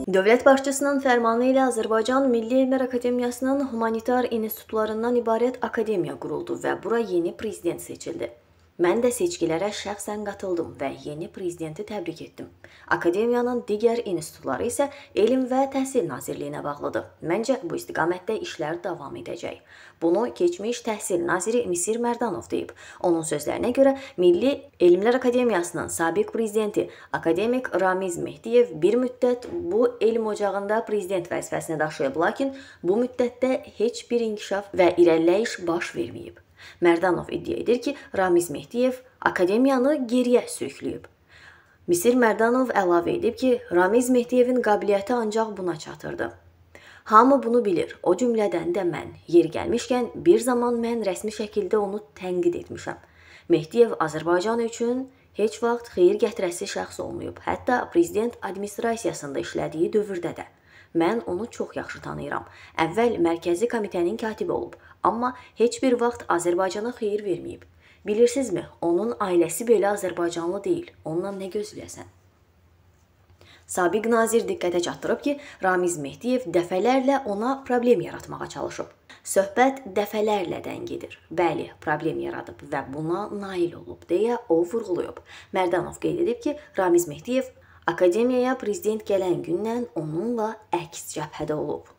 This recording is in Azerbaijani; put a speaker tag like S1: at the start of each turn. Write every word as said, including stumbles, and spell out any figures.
S1: Dövlət başçısının fərmanı ilə Azərbaycan Milli Elmlər Akademiyasının humanitar institutlarından ibarət akademiya quruldu və bura yeni prezident seçildi. Mən də seçkilərə şəxsən qatıldım və yeni prezidenti təbrik etdim. Akademiyanın digər institutları isə Elm və Təhsil Nazirliyinə bağlıdır. Məncə, bu istiqamətdə işlər davam edəcək. Bunu keçmiş Təhsil Naziri Misir Mərdanov deyib. Onun sözlərinə görə Milli Elmlər Akademiyasının sabiq prezidenti akademik Ramiz Mehdiyev bir müddət bu elm ocağında prezident vəzifəsini daşıyıb, lakin bu müddətdə heç bir inkişaf və irəliləyiş baş verməyib. Mərdanov iddia edir ki, Ramiz Mehdiyev akademiyanı geriyə sürükləyib. Misir Mərdanov əlavə edib ki, Ramiz Mehdiyevin qabiliyyəti ancaq buna çatırdı. Hamı bunu bilir, o cümlədən də mən. Yeri gəlmişkən, bir zaman mən rəsmi şəkildə onu tənqid etmişəm. Mehdiyev Azərbaycan üçün heç vaxt xeyir gətirəsi şəxs olmayıb, hətta prezident administrasiyasında işlədiyi dövrdə də. Mən onu çox yaxşı tanıyıram. Əvvəl Mərkəzi Komitənin katibi olub, amma heç bir vaxt Azərbaycana xeyir verməyib. Bilirsinizmi, onun ailəsi belə Azərbaycanlı deyil, ondan nə gözləyəsən? Sabiq nazir diqqətə çatdırıb ki, Ramiz Mehdiyev dəfələrlə ona problem yaratmağa çalışıb. Söhbət dəfələrlə dən gedir. Bəli, problem yaradıb və buna nail olub, deyə o vurğulayıb. Mərdanov qeyd edib ki, Ramiz Mehdiyev akademiyaya prezident gələn gündən onunla əks cəbhədə olub.